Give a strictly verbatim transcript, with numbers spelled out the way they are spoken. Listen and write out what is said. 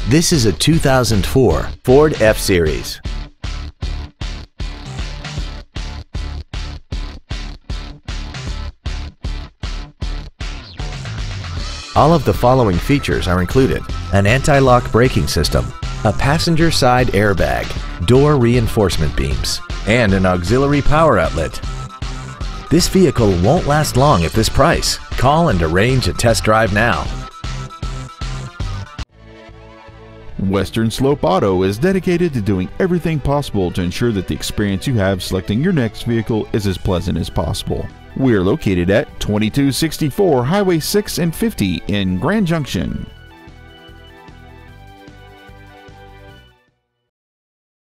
This is a two thousand four Ford F-Series. All of the following features are included: an anti-lock braking system, a passenger side airbag, door reinforcement beams, and an auxiliary power outlet. This vehicle won't last long at this price. Call and arrange a test drive now. Western Slope Auto is dedicated to doing everything possible to ensure that the experience you have selecting your next vehicle is as pleasant as possible. We are located at twenty-two sixty-four Highway six and fifty in Grand Junction.